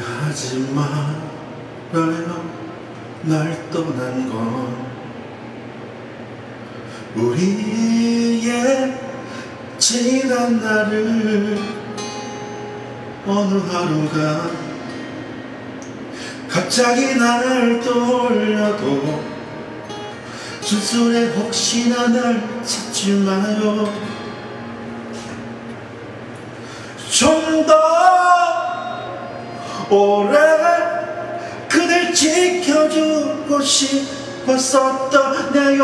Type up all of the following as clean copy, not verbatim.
후회하지 말아요. 날 떠난 건 우리의 지난 날을 어느 하루가 갑자기 날 떠올려도 술술에 혹시나 날 찾지 마요. 좀 더 오래 그댈 지켜주고 싶었었던 내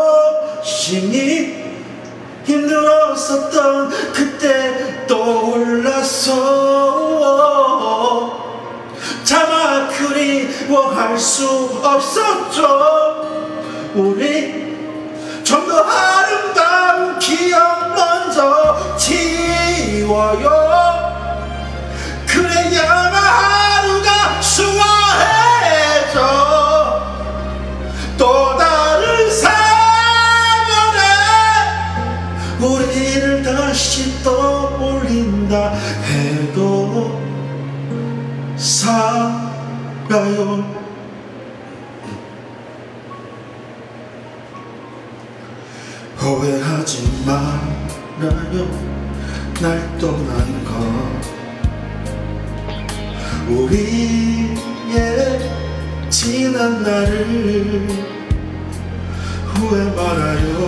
욕심이 힘들었었던 그때 떠올라서 차마 그리워할 수 없었죠. 우리 좀 더 아름다운 기억 먼저 지워요. 그래야만 하루가 수월해져. 또 다른 사건에 우리를 다시 떠올린다 해도 살아요. 후회하지 말아요. 날 떠난 건 우리의 지난 날을 후회 말아요.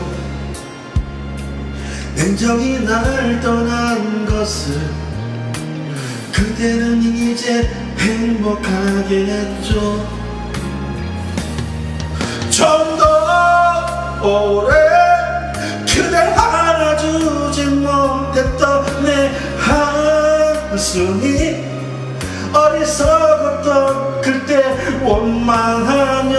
냉정히 날 떠난 것을 그대는 이제 행복하겠죠. 좀 더 오래 그댈 안아주지 못했던 내 한숨이 어리석었던 그때 원망하며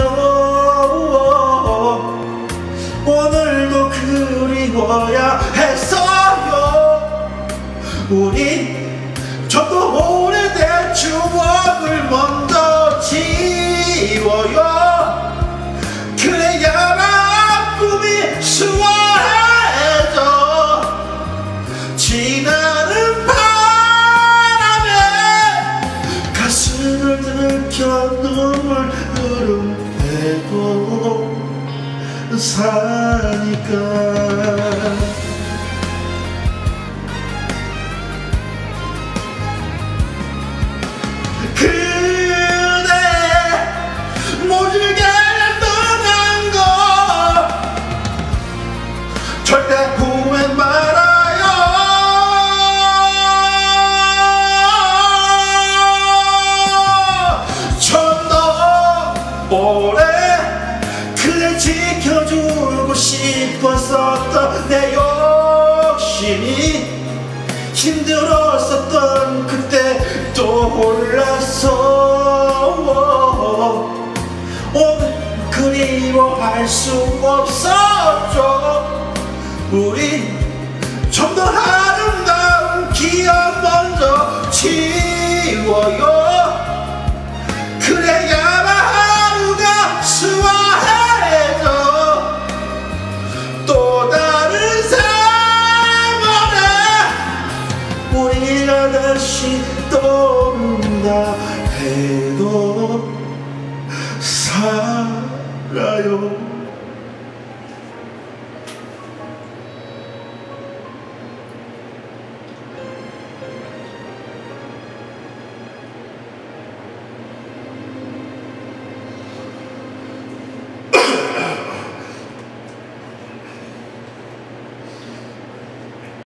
오늘도 그리워야 했어요. 우리 좀 더 오래된 추억을 먼저 지워요. 그래야만 꿈이 수월해져. 지나는 바람에 가슴을 들켜 눈물 흐름해도 사니까. 그대 모질게 떠난 거 절대 후회 말아요. 좀 더 오래 그댈 지켜주고 싶었었던 내 욕심이 힘들었었던 그때 떠올라서 오늘 그리워할 수 없었죠. 우리 좀 더 아름다운 기억 먼저 지워요. 그래야만 하루가 수월해져. 또 다른 사건에 우리가 다시 떠오른다 해도 살아요.